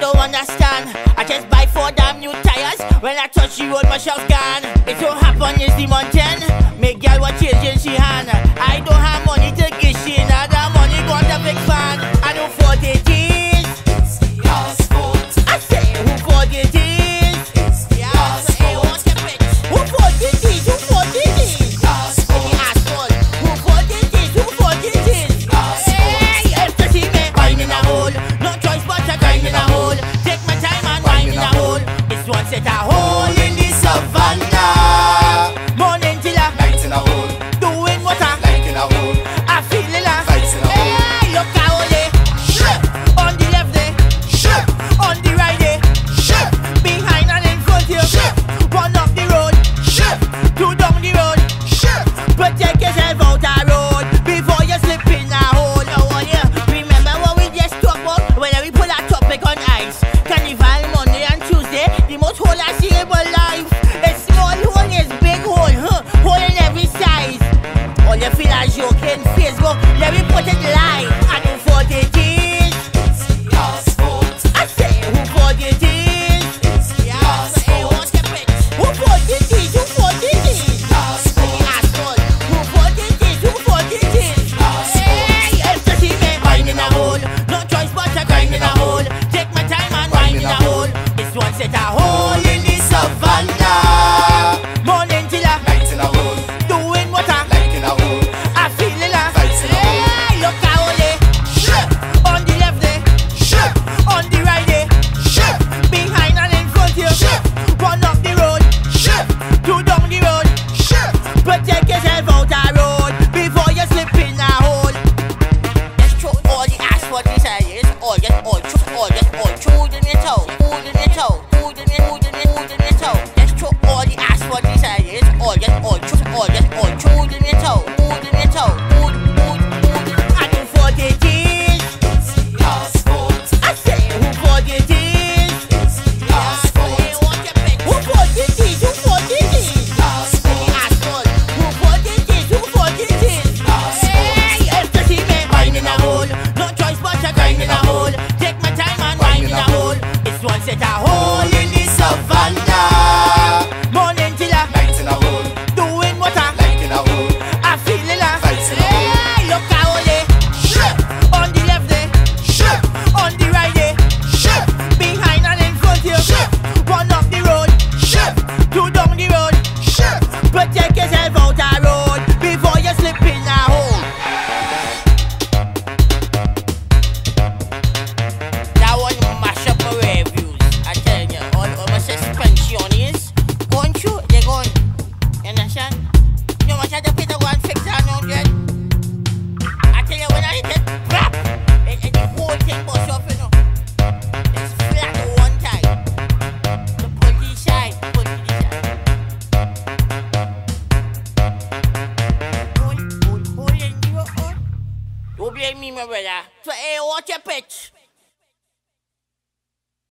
don't understand. I just buy 4 damn new tires. When I touch the road, my shop's gone. It so happen is the mountain. Miguel was changing she hand. I don't have money to give she another money got a big fan. I don't 40 G's. Yes, foot. I say who 40 G's? Yes, foot. Who 40 G's? Who 40 G's? Yes, foot. Asshole. Who 40 G's? Who 40 G's? Hey, if you see me, wine in a hole. No choice but to grind in a hole. Take my time and wine in a hole. This one set a hole in the savannah. Morning till a Night in a hole. doing what I Like in a hole. I feel it like. Fights in a hole. Hey, look how they Shit. on the left there, Shit. on the right there, Shit. behind and in front here. Shit. One up the road, Shit. 2 down the road. Shit. Protect yourself out the road before you slip in a hole. Oh yeah, remember what we just talked about when we put a topic on ice. Carnival Monday and Tuesday, the most whole I see in my life. A small hole is big hole, hole in every size. All you feel a joke in Facebook, let me put it live. I do 40 G's. Yes, foot. I say who 40 G's? Yes, foot. Who 40 G's? Who 40 G's? Yes, foot. Asshole. Who 40 G's? Who 40 G's? Hey, if you see me wine in a hole, no choice but to grind in a hole. Take my time and wine in a hole. This one set a hole in the savannah. Morning till a Night in a hole. doing what I Like in a hole. I feel it like. Fights in a hole. Hey, look how they Shit. on the left there, Shit. on the right there, Shit. behind and in front here. Shit. One up the road, Shit. 2 down the road. Shit. Protect yourself out the road before you slip in a hole. Just throw all the asphalt inside you. Just all choose in your toe, food in your toe, food in your toe. Just throw all the asphalt inside you. Just all choose in your toe, food in your toe, food. I do 40 G's. Yes, foot. I say who 40 G's? Yes, foot. Who 40 G's? Who 40 G's? Yes, foot. Asshole. Who 40 G's? Who 40 G's? Hey, if you see me wine in a hole, no choice but to grind in a hole. Take my time and wine in a hole. This one set a hole in the savannah. Morning till a Night in a hole. doing what I Like in a hole. I feel it like. Fights in a hole. Hey, look how they Shit. on the left there, Shit. on the right there, Shit. behind and in front here. Shit. One up the road, Shit. 2 down the road. Shit. Protect yourself out the road before you slip in a hole. That one mash up my reviews. I tell you, all my suspensions going through, they're going. You understand? You must have to pay the one fix that now, yet. I tell you, when I hit it, crap! The whole thing bust up, you know. It's flat one time. The police side. Don't blame me, my brother. So, hey, watch your pitch.